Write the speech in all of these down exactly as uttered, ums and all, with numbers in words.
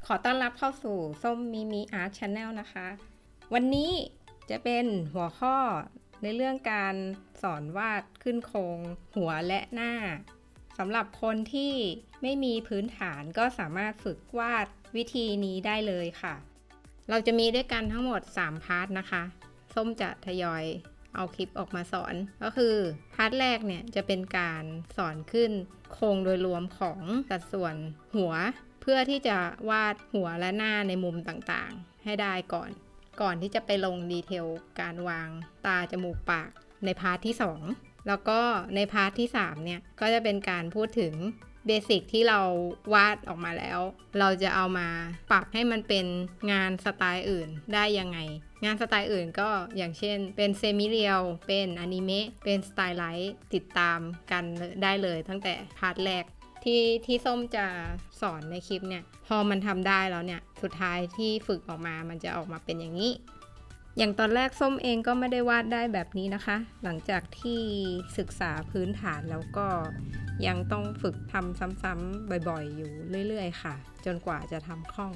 ขอต้อนรับเข้าสู่ส้มมิมิอาร์ตชาแนลนะคะวันนี้จะเป็นหัวข้อในเรื่องการสอนวาดขึ้นโครงหัวและหน้าสำหรับคนที่ไม่มีพื้นฐานก็สามารถฝึกวาดวิธีนี้ได้เลยค่ะเราจะมีด้วยกันทั้งหมดสามพาร์ทนะคะส้มจะทยอยเอาคลิปออกมาสอนก็คือพาร์ทแรกเนี่ยจะเป็นการสอนขึ้นโครงโดยรวมของสัดส่วนหัวเพื่อที่จะวาดหัวและหน้าในมุมต่างๆให้ได้ก่อนก่อนที่จะไปลงดีเทลการวางตาจมูกปากในพาร์ทที่สองแล้วก็ในพาร์ทที่สามเนี่ยก็จะเป็นการพูดถึงเบสิกที่เราวาดออกมาแล้วเราจะเอามาปรับให้มันเป็นงานสไตล์อื่นได้ยังไงงานสไตล์อื่นก็อย่างเช่นเป็นเซมิเรียลเป็นอนิเมะเป็นสไตล์ไลท์ติดตามกันได้เลยตั้งแต่พาร์ทแรกที่ที่ส้มจะสอนในคลิปเนี่ยพอมันทำได้แล้วเนี่ยสุดท้ายที่ฝึกออกมามันจะออกมาเป็นอย่างนี้อย่างตอนแรกส้มเองก็ไม่ได้วาดได้แบบนี้นะคะหลังจากที่ศึกษาพื้นฐานแล้วก็ยังต้องฝึกทำซ้ำๆบ่อยๆอยู่เรื่อยๆค่ะจนกว่าจะทำคล่อง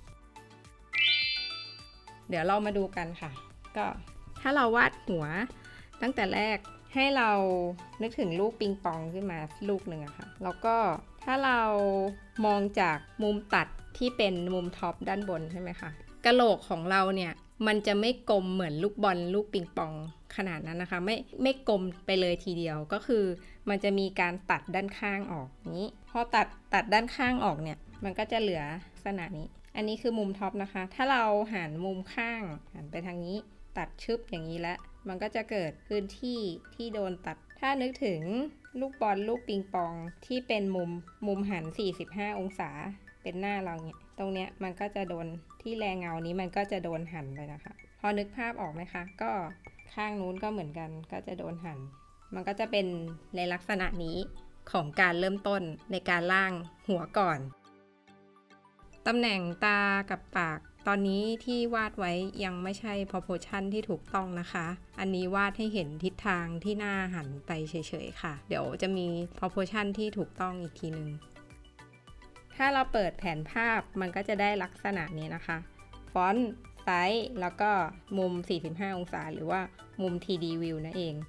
เดี๋ยวเรามาดูกันค่ะก็ถ้าเราวาดหัวตั้งแต่แรกให้เรานึกถึงลูกปิงปองขึ้นมาลูกหนึ่งอะค่ะแล้วก็ถ้าเรามองจากมุมตัดที่เป็นมุมท็อปด้านบนใช่ไหมคะกะโหลกของเราเนี่ยมันจะไม่กลมเหมือนลูกบอลลูกปิงปองขนาดนั้นนะคะไม่ไม่กลมไปเลยทีเดียวก็คือมันจะมีการตัดด้านข้างออกนี้พอตัดตัดด้านข้างออกเนี่ยมันก็จะเหลือลักษณะนี้อันนี้คือมุมท็อปนะคะถ้าเราหันมุมข้างหันไปทางนี้ตัดชึบอย่างนี้แล้วมันก็จะเกิดพื้นที่ที่โดนตัดถ้านึกถึงลูกบอลลูกปิงปองที่เป็นมุมมุมหันสี่สิบห้าองศาเป็นหน้าเราเนี่ยตรงเนี้ยมันก็จะโดนที่แรงเงานี้มันก็จะโดนหันเลยนะคะพอนึกภาพออกไหมคะก็ข้างนู้นก็เหมือนกันก็จะโดนหันมันก็จะเป็นในลักษณะนี้ของการเริ่มต้นในการล่างหัวก่อนตำแหน่งตากับปากตอนนี้ที่วาดไว้ยังไม่ใช่ proportion ที่ถูกต้องนะคะอันนี้วาดให้เห็นทิศทางที่หน้าหันไปเฉยๆค่ะเดี๋ยวจะมี proportion ที่ถูกต้องอีกทีนึงถ้าเราเปิดแผนภาพมันก็จะได้ลักษณะนี้นะคะฟอนต์ไซส์แล้วก็มุมสี่สิบห้าองศาหรือว่ามุม ที ดี View นั่นเอง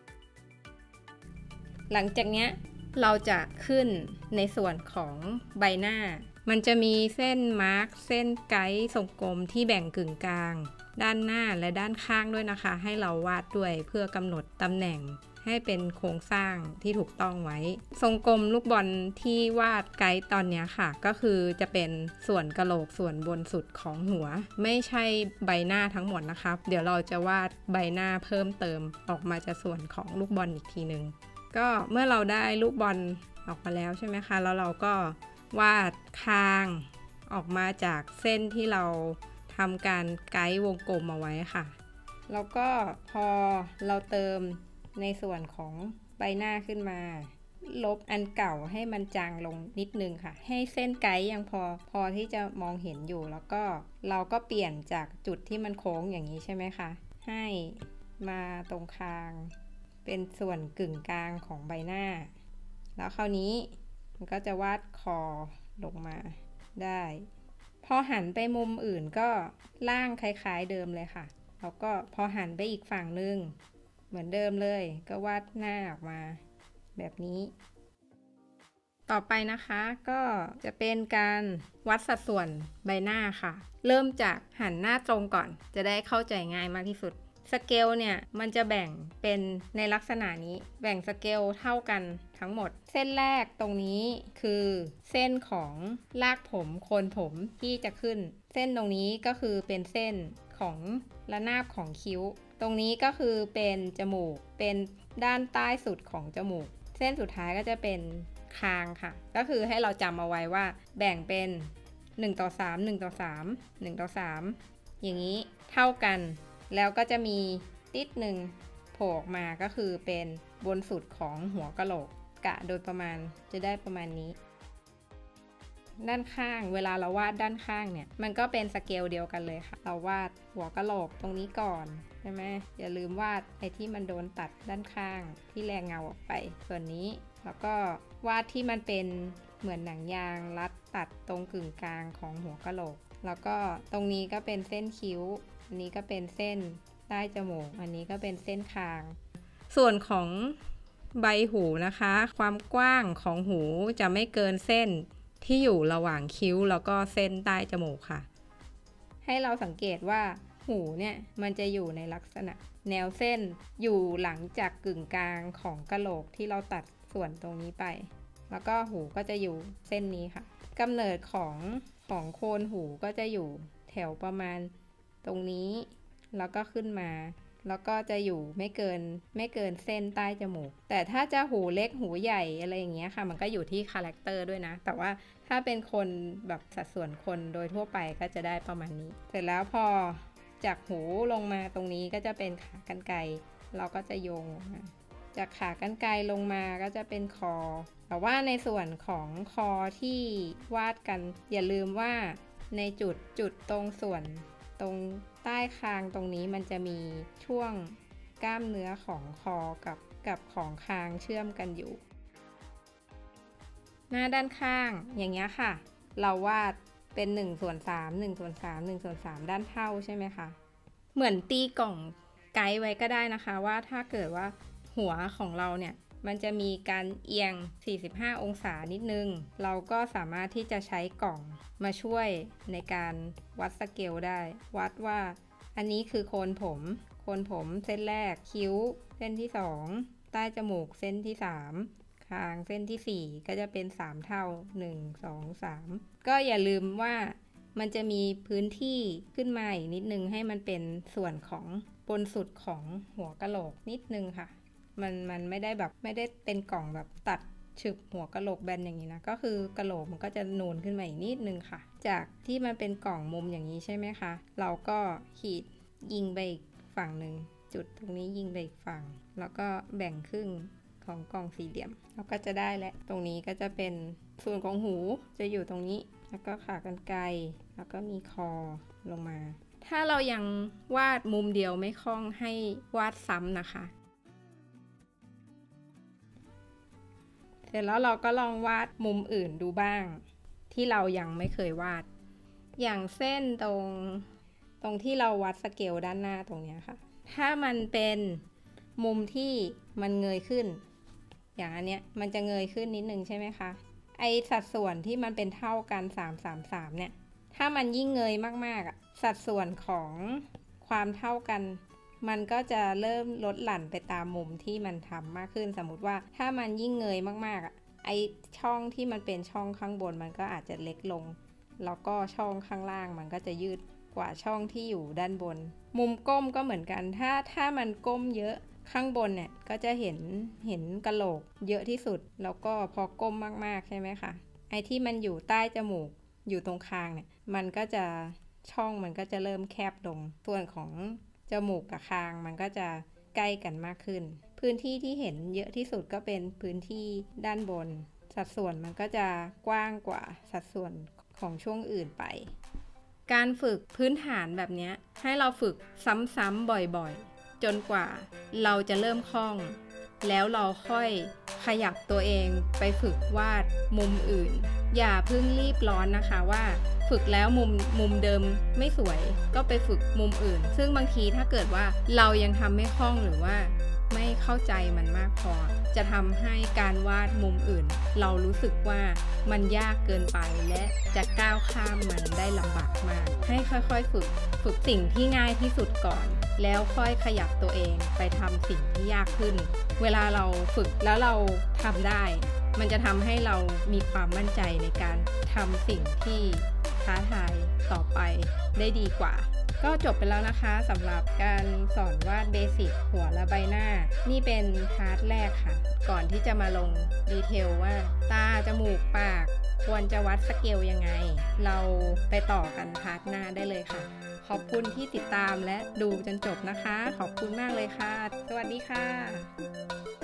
หลังจากนี้เราจะขึ้นในส่วนของใบหน้ามันจะมีเส้นมาร์กเส้นไกด์ทรงกลมที่แบ่งกึ่งกลางด้านหน้าและด้านข้างด้วยนะคะให้เราวาดด้วยเพื่อกำหนดตำแหน่งให้เป็นโครงสร้างที่ถูกต้องไว้ทรงกลมลูกบอลที่วาดไกด์ตอนนี้ค่ะก็คือจะเป็นส่วนกะโหลกส่วนบนสุดของหัวไม่ใช่ใบหน้าทั้งหมดนะคะเดี๋ยวเราจะวาดใบหน้าเพิ่มเติมออกมาจากส่วนของลูกบอลอีกทีนึงก็เมื่อเราได้ลูกบอลออกมาแล้วใช่ไหมคะแล้วเราก็วาดคางออกมาจากเส้นที่เราทำการไกด์วงกลมเอาไว้ค่ะแล้วก็พอเราเติมในส่วนของใบหน้าขึ้นมาลบอันเก่าให้มันจางลงนิดนึงค่ะให้เส้นไกด์ยังพอพอที่จะมองเห็นอยู่แล้วก็เราก็เปลี่ยนจากจุดที่มันโค้งอย่างนี้ใช่ไหมคะให้มาตรงคางเป็นส่วนกึ่งกลางของใบหน้าแล้วคราวนี้มันก็จะวาดคอลงมาได้พอหันไปมุมอื่นก็ล่างคล้ายๆเดิมเลยค่ะแล้วก็พอหันไปอีกฝั่งนึงเหมือนเดิมเลยก็วาดหน้าออกมาแบบนี้ต่อไปนะคะก็จะเป็นการวัดสัดส่วนใบหน้าค่ะเริ่มจากหันหน้าตรงก่อนจะได้เข้าใจง่ายมากที่สุดสเกลเนี่ยมันจะแบ่งเป็นในลักษณะนี้แบ่งสเกลเท่ากันทั้งหมดเส้นแรกตรงนี้คือเส้นของรากผมโคนผมที่จะขึ้นเส้นตรงนี้ก็คือเป็นเส้นของระนาบของคิ้วตรงนี้ก็คือเป็นจมูกเป็นด้านใต้สุดของจมูกเส้นสุดท้ายก็จะเป็นคางค่ะก็คือให้เราจำเอาไว้ว่าแบ่งเป็นหนึ่งต่อสาม หนึ่งต่อสาม หนึ่งต่อสามอย่างนี้เท่ากันแล้วก็จะมีติดหนึ่งโผล่ออกมาก็คือเป็นบนสุดของหัวกะโหลกกะโดยประมาณจะได้ประมาณนี้ด้านข้างเวลาเราวาดด้านข้างเนี่ยมันก็เป็นสเกลเดียวกันเลยค่ะเราวาดหัวกะโหลกตรงนี้ก่อนใช่ไหมอย่าลืมวาดไอ้ที่มันโดนตัดด้านข้างที่แรงเงาออกไปส่วนนี้แล้วก็วาดที่มันเป็นเหมือนหนังยางรัดตัดตรงกึ่งกลางของหัวกะโหลกแล้วก็ตรงนี้ก็เป็นเส้นคิ้วอันนี้ก็เป็นเส้นใต้จมูกอันนี้ก็เป็นเส้นคางส่วนของใบหูนะคะความกว้างของหูจะไม่เกินเส้นที่อยู่ระหว่างคิ้วแล้วก็เส้นใต้จมูกค่ะให้เราสังเกตว่าหูเนี่ยมันจะอยู่ในลักษณะแนวเส้นอยู่หลังจากกึ่งกลางของกะโหลกที่เราตัดส่วนตรงนี้ไปแล้วก็หูก็จะอยู่เส้นนี้ค่ะกำเนิดของของโคนหูก็จะอยู่แถวประมาณตรงนี้แล้วก็ขึ้นมาแล้วก็จะอยู่ไม่เกินไม่เกินเส้นใต้จมูกแต่ถ้าจะหูเล็กหูใหญ่อะไรอย่างเงี้ยค่ะมันก็อยู่ที่คาแรคเตอร์ด้วยนะแต่ว่าถ้าเป็นคนแบบสัดส่วนคนโดยทั่วไปก็จะได้ประมาณนี้เสร็จแล้วพอจากหูลงมาตรงนี้ก็จะเป็นขากรรไกรเราก็จะโยงลงมาจากขากรรไกรลงมาก็จะเป็นคอแต่ว่าในส่วนของคอที่วาดกันอย่าลืมว่าในจุดจุดตรงส่วนตรงใต้คางตรงนี้มันจะมีช่วงกล้ามเนื้อของคอกับกับของคางเชื่อมกันอยู่หน้าด้านข้างอย่างเงี้ยค่ะเราวาดเป็นหนึ่งส่วนสาม หนึ่งส่วนสาม หนึ่งส่วนสามด้านเท่าใช่ไหมคะเหมือนตีกล่องไกด์ไว้ก็ได้นะคะว่าถ้าเกิดว่าหัวของเราเนี่ยมันจะมีการเอียงสี่สิบห้าองศานิดนึงเราก็สามารถที่จะใช้กล่องมาช่วยในการวัดสเกลได้วัดว่าอันนี้คือโคนผมโคนผมเส้นแรกคิ้วเส้นที่สองใต้จมูกเส้นที่สามคางเส้นที่สี่ก็จะเป็นสามเท่าหนึ่ง สอง สามก็อย่าลืมว่ามันจะมีพื้นที่ขึ้นมาอีกนิดนึงให้มันเป็นส่วนของบนสุดของหัวกะโหลกนิดนึงค่ะมันมันไม่ได้แบบไม่ได้เป็นกล่องแบบตัดฉึกหัวกะโหลกแบนอย่างนี้นะก็คือกะโหลกมันก็จะนูนขึ้นมาอีกนิดนึงค่ะจากที่มันเป็นกล่องมุมอย่างนี้ใช่ไหมคะเราก็ขีดยิงไปอีกฝั่งหนึ่งจุดตรงนี้ยิงไปอีกฝั่งแล้วก็แบ่งครึ่งของกล่องสี่เหลี่ยมเราก็จะได้และตรงนี้ก็จะเป็นส่วนของหูจะอยู่ตรงนี้แล้วก็ขากรรไกรแล้วก็มีคอลงมาถ้าเรายังวาดมุมเดียวไม่คล่องให้วาดซ้ำนะคะเสร็จแล้วเราก็ลองวาดมุมอื่นดูบ้างที่เรายังไม่เคยวาดอย่างเส้นตรงตรงที่เราวัดสเกลด้านหน้าตรงนี้ค่ะถ้ามันเป็นมุมที่มันเงยขึ้นอย่างอันเนี้ยมันจะเงยขึ้นนิดนึงใช่ไหมคะไอสัดส่วนที่มันเป็นเท่ากันสาม สาม สามเนี่ยถ้ามันยิ่งเงยมากๆอ่ะสัดส่วนของความเท่ากันมันก็จะเริ่มลดหลั่นไปตามมุมที่มันทำมากขึ้นสมมุติว่าถ้ามันยิ่งเงยมากๆอ่ะไอช่องที่มันเป็นช่องข้างบนมันก็อาจจะเล็กลงแล้วก็ช่องข้างล่างมันก็จะยืดกว่าช่องที่อยู่ด้านบนมุมก้มก็เหมือนกันถ้าถ้ามันก้มเยอะข้างบนเนี่ยก็จะเห็นเห็นกะโหลกเยอะที่สุดแล้วก็พอก้มมากๆใช่ไหมคะไอที่มันอยู่ใต้จมูกอยู่ตรงคางเนี่ยมันก็จะช่องมันก็จะเริ่มแคบลงส่วนของจมูกกับคางมันก็จะใกล้กันมากขึ้นพื้นที่ที่เห็นเยอะที่สุดก็เป็นพื้นที่ด้านบนสัดส่วนมันก็จะกว้างกว่าสัดส่วนของช่วงอื่นไปการฝึกพื้นฐานแบบนี้ให้เราฝึกซ้ำๆบ่อยๆจนกว่าเราจะเริ่มคล่องแล้วเราค่อยขยับตัวเองไปฝึกวาดมุมอื่นอย่าเพิ่งรีบร้อนนะคะว่าฝึกแล้วมุมมุมเดิมไม่สวยก็ไปฝึกมุมอื่นซึ่งบางทีถ้าเกิดว่าเรายังทำไม่คล่องหรือว่าไม่เข้าใจมันมากพอจะทำให้การวาดมุมอื่นเรารู้สึกว่ามันยากเกินไปและจะก้าวข้ามมันได้ลำบากมากให้ค่อยๆฝึกฝึกสิ่งที่ง่ายที่สุดก่อนแล้วค่อยขยับตัวเองไปทำสิ่งที่ยากขึ้นเวลาเราฝึกแล้วเราทำได้มันจะทำให้เรามีความมั่นใจในการทำสิ่งที่ท้าทายต่อไปได้ดีกว่าก็จบไปแล้วนะคะสำหรับการสอนวาดเบสิกหัวและใบหน้านี่เป็นพาร์ทแรกค่ะก่อนที่จะมาลงดีเทลว่าตาจมูกปากควรจะวัดสเกลยังไงเราไปต่อกันพาร์ทหน้าได้เลยค่ะขอบคุณที่ติดตามและดูจนจบนะคะขอบคุณมากเลยค่ะสวัสดีค่ะ